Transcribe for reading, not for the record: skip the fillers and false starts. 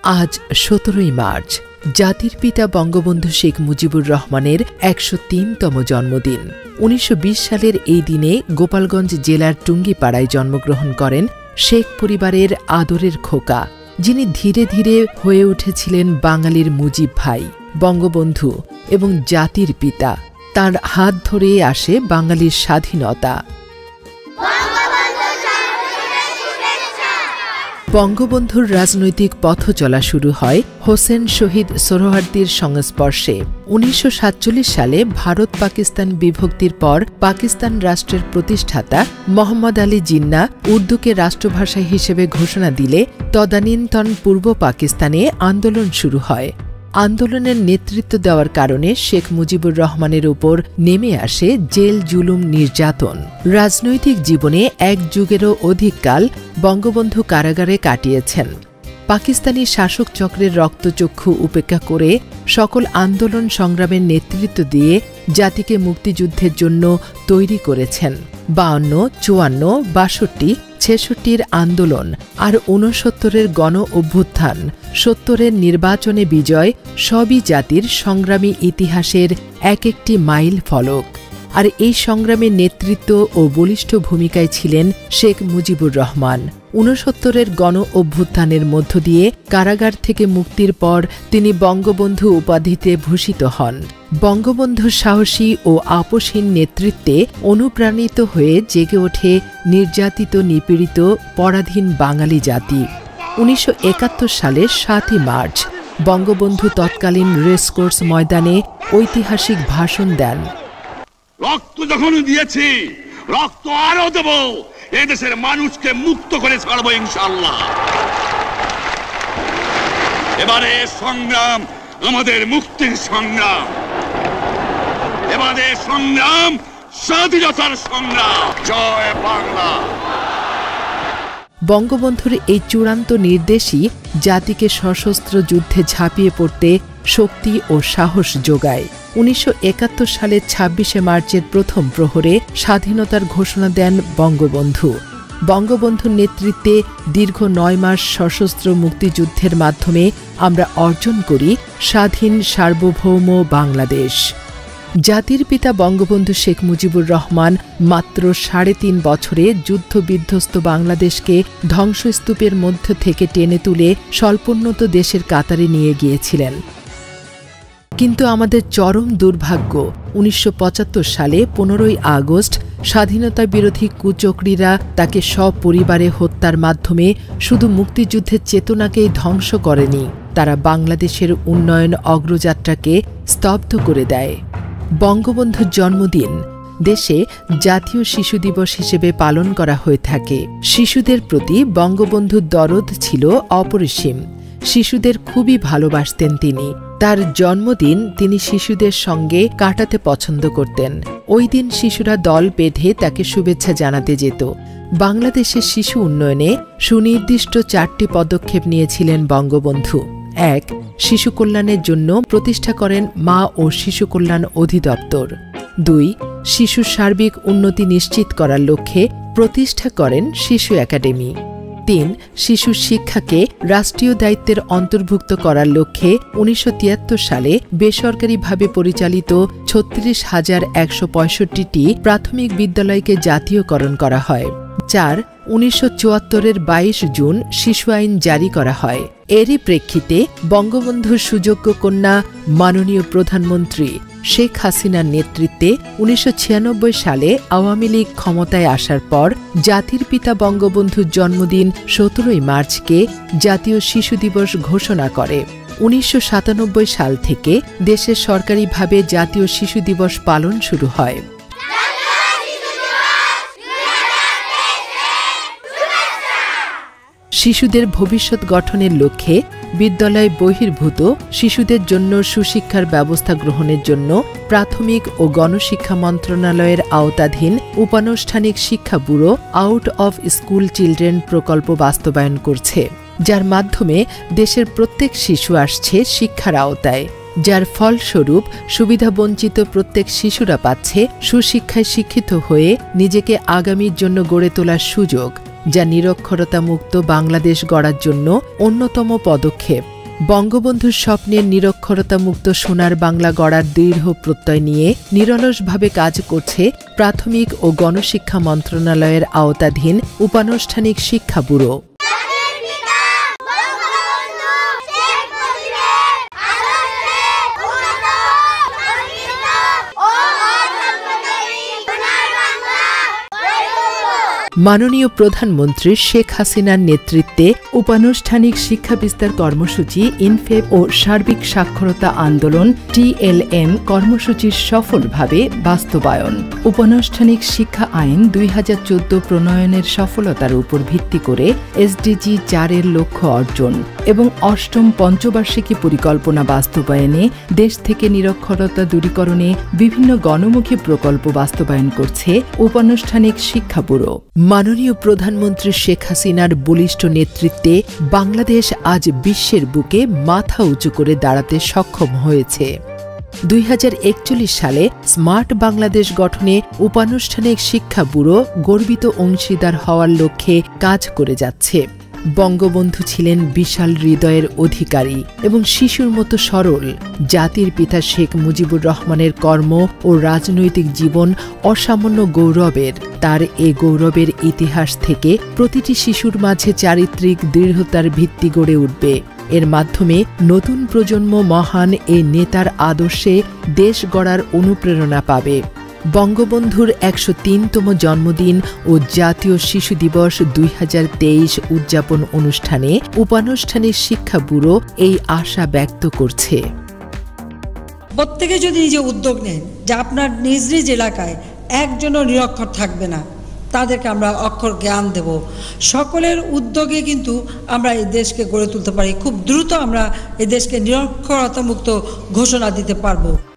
আজ 17ই মার্চ জাতির পিতা বঙ্গবন্ধু শেখ মুজিবুর রহমানের 103তম জন্মদিন। 1920 সালের এই দিনে গোপালগঞ্জ জেলার টুঙ্গিপাড়ায় জন্মগ্রহণ করেন শেখ পরিবারের আদরের খোকা, যিনি ধীরে ধীরে হয়ে উঠেছিলেন বাঙালির মুজিব ভাই, বঙ্গবন্ধু এবং জাতির পিতা। তার হাত ধরে আসে বাঙালির স্বাধীনতা। বঙ্গবন্ধুর রাজনৈতিক পথ চলা শুরু হয় হোসেন শহীদ সোহরাওয়ার্দীর সংস্পর্শে। 1947 সালে ভারত পাকিস্তান বিভক্তির পর পাকিস্তান রাষ্ট্রের প্রতিষ্ঠাতা মোহাম্মদ আলী জিন্নাহ উর্দুকে রাষ্ট্রভাষা হিসেবে ঘোষণা দিলে তদানীন্তন পূর্ব পাকিস্তানে আন্দোলন শুরু হয়। আন্দোলনের নেতৃত্ব দেওয়ার কারণে শেখ মুজিবুর রহমানের উপর নেমে আসে জেল জুলুম নির্যাতন। রাজনৈতিক জীবনে এক যুগেরও অধিক কাল বঙ্গবন্ধু কারাগারে কাটিয়েছেন। পাকিস্তানি শাসক চক্রের রক্তচক্ষু উপেক্ষা করে সকল আন্দোলন সংগ্রামের নেতৃত্ব দিয়ে জাতিকে মুক্তিযুদ্ধের জন্য তৈরি করেছেন। 52, 54, 62, 66-র আন্দোলন আর 69-এর গণ অভ্যুত্থান, 70-এর নির্বাচনে বিজয় সবই জাতির সংগ্রামী ইতিহাসের এক একটি মাইল ফলক। আর এই সংগ্রামের নেতৃত্ব ও বলিষ্ঠ ভূমিকায় ছিলেন শেখ মুজিবুর রহমান। 69-এর গণ অভ্যুত্থানের মধ্য দিয়ে কারাগার থেকে মুক্তির পর তিনি বঙ্গবন্ধু উপাধিতে ভূষিত হন। বঙ্গবন্ধুর সাহসী ও আপোষহীন নেতৃত্বে অনুপ্রাণিত হয়ে জেগে ওঠে নির্যাতিত, নিপীড়িত, পরাধীন বাঙালি জাতি। 1971 সালের 7ই মার্চ বঙ্গবন্ধু তৎকালীন রেসকোর্স ময়দানে ঐতিহাসিক ভাষণ দেন। রক্ত যখন দিয়েছি, রক্ত আরো দেব, এদেশের মানুষকে মুক্ত করে ছাড়বো ইনশাআল্লাহ। এবারে সংগ্রাম আমাদের মুক্তির সংগ্রাম, এবারে সংগ্রাম স্বাধীনতার সংগ্রাম। জয় বাংলা। বঙ্গবন্ধুর এই চূড়ান্ত নির্দেশই জাতিকে সশস্ত্র যুদ্ধে ঝাঁপিয়ে পড়তে শক্তি ও সাহস যোগায়। 1971 সালের 26শে মার্চের প্রথম প্রহরে স্বাধীনতার ঘোষণা দেন বঙ্গবন্ধু। বঙ্গবন্ধুর নেতৃত্বে দীর্ঘ 9 মাস সশস্ত্র মুক্তিযুদ্ধের মাধ্যমে আমরা অর্জন করি স্বাধীন সার্বভৌম বাংলাদেশ। জাতির পিতা বঙ্গবন্ধু শেখ মুজিবুর রহমান মাত্র 3.5 বছরে যুদ্ধবিধ্বস্ত বাংলাদেশকে ধ্বংসস্তূপের মধ্য থেকে টেনে তুলে স্বল্পোন্নত দেশের কাতারে নিয়ে গিয়েছিলেন। কিন্তু আমাদের চরম দুর্ভাগ্য, 1975 সালে 15ই আগস্ট স্বাধীনতা বিরোধী কুচক্রীরা তাকে সপরিবারে হত্যার মাধ্যমে শুধু মুক্তিযুদ্ধের চেতনাকেই ধ্বংস করেনি, তারা বাংলাদেশের উন্নয়ন অগ্রযাত্রাকে স্তব্ধ করে দেয়। বঙ্গবন্ধুর জন্মদিন দেশে জাতীয় শিশু দিবস হিসেবে পালন করা হয়ে থাকে। শিশুদের প্রতি বঙ্গবন্ধুর দরদ ছিল অপরিসীম। শিশুদের খুবই ভালোবাসতেন তিনি। তার জন্মদিন তিনি শিশুদের সঙ্গে কাটাতে পছন্দ করতেন। ওই দিন শিশুরা দল বেঁধে তাকে শুভেচ্ছা জানাতে যেত। বাংলাদেশের শিশু উন্নয়নে সুনির্দিষ্ট 4টি পদক্ষেপ নিয়েছিলেন বঙ্গবন্ধু। 1. শিশু কল্যাণের জন্য প্রতিষ্ঠা করেন মা ও শিশু কল্যাণ অধিদপ্তর। 2. শিশুর সার্বিক উন্নতি নিশ্চিত করার লক্ষ্যে প্রতিষ্ঠা করেন শিশু একাডেমি। 3. শিশু শিক্ষাকে রাষ্ট্রীয় দায়িত্বের অন্তর্ভুক্ত করার লক্ষ্যে 1973 সালে বেসরকারিভাবে পরিচালিত 36,165টি প্রাথমিক বিদ্যালয়কে জাতীয়করণ করা হয়। 4. 1974-এর 22 জুন শিশু আইন জারি করা হয়। এরই প্রেক্ষিতে বঙ্গবন্ধুর সুযোগ্য কন্যা মাননীয় প্রধানমন্ত্রী শেখ হাসিনার নেতৃত্বে 1996 সালে আওয়ামী লীগ ক্ষমতায় আসার পর জাতির পিতা বঙ্গবন্ধুর জন্মদিন 17ই মার্চকে জাতীয় শিশু দিবস ঘোষণা করে। 1997 সাল থেকে দেশে সরকারিভাবে জাতীয় শিশু দিবস পালন শুরু হয়। শিশুদের ভবিষ্যৎ গঠনের লক্ষ্যে বিদ্যালয় বহির্ভূত শিশুদের জন্য সুশিক্ষার ব্যবস্থা গ্রহণের জন্য প্রাথমিক ও গণশিক্ষা মন্ত্রণালয়ের আওতাধীন উপানুষ্ঠানিক শিক্ষা bureau out of school children প্রকল্প বাস্তবায়ন করছে, যার মাধ্যমে দেশের প্রত্যেক শিশু আসছে শিক্ষার আওতায়, যার ফলস্বরূপ সুবিধাবঞ্চিত প্রত্যেক শিশুরা পাচ্ছে সুশিক্ষায় শিক্ষিত হয়ে নিজেকে আগামীর জন্য গড়ে তোলার সুযোগ, যা নিরক্ষরতা মুক্ত বাংলাদেশ গড়ার জন্য অন্যতম পদক্ষেপ। বঙ্গবন্ধুর স্বপ্নের নিরক্ষরতামুক্ত সোনার বাংলা গড়ার দৃঢ় প্রত্যয় নিয়ে নিরলসভাবে কাজ করছে প্রাথমিক ও গণশিক্ষা মন্ত্রণালয়ের আওতাধীন উপানুষ্ঠানিক শিক্ষা ব্যুরো। মাননীয় প্রধানমন্ত্রী শেখ হাসিনার নেতৃত্বে উপানুষ্ঠানিক শিক্ষা বিস্তার কর্মসূচি ইনফেপ ও সার্বিক সাক্ষরতা আন্দোলন TLM কর্মসূচির সফলভাবে বাস্তবায়ন, উপানুষ্ঠানিক শিক্ষা আইন 2014 প্রণয়নের সফলতার উপর ভিত্তি করে SDG 4 এর লক্ষ্য অর্জন এবং অষ্টম পঞ্চবার্ষিকী পরিকল্পনা বাস্তবায়নে দেশ থেকে নিরক্ষরতা দূরীকরণে বিভিন্ন গণমুখী প্রকল্প বাস্তবায়ন করছে উপানুষ্ঠানিক শিক্ষা ব্যুরো। মাননীয় প্রধানমন্ত্রী শেখ হাসিনার বলিষ্ঠ নেতৃত্বে বাংলাদেশ আজ বিশ্বের বুকে মাথা উঁচু করে দাঁড়াতে সক্ষম হয়েছে। 2041 সালে স্মার্ট বাংলাদেশ গঠনে উপানুষ্ঠানিক শিক্ষা ব্যুরো গর্বিত অংশীদার হওয়ার লক্ষ্যে কাজ করে যাচ্ছে। বঙ্গবন্ধু ছিলেন বিশাল হৃদয়ের অধিকারী এবং শিশুর মতো সরল। জাতির পিতা শেখ মুজিবুর রহমানের কর্ম ও রাজনৈতিক জীবন অসামান্য গৌরবের। তার এ গৌরবের ইতিহাস থেকে প্রতিটি শিশুর মাঝে চারিত্রিক দৃঢ়তার ভিত্তি গড়ে উঠবে। এর মাধ্যমে নতুন প্রজন্ম মহান এ নেতার আদর্শে দেশ গড়ার অনুপ্রেরণা পাবে। বঙ্গবন্ধুর 103তম জন্মদিন ও জাতীয় শিশু দিবস 2023 উদযাপন অনুষ্ঠানে উপানুষ্ঠানিক শিক্ষা ব্যুরো এই আশা ব্যক্ত করছে। প্রত্যেকে যদি নিজে উদ্যোগ নেন যে আপনার নিজ নিজ এলাকায় একজনও নিরক্ষর থাকবে না, তাদেরকে আমরা অক্ষর জ্ঞান দেব। সকলের উদ্যোগে কিন্তু আমরা এই দেশকে গড়ে তুলতে পারি। খুব দ্রুত আমরা এই দেশকে নিরক্ষরতামুক্ত ঘোষণা দিতে পারবো।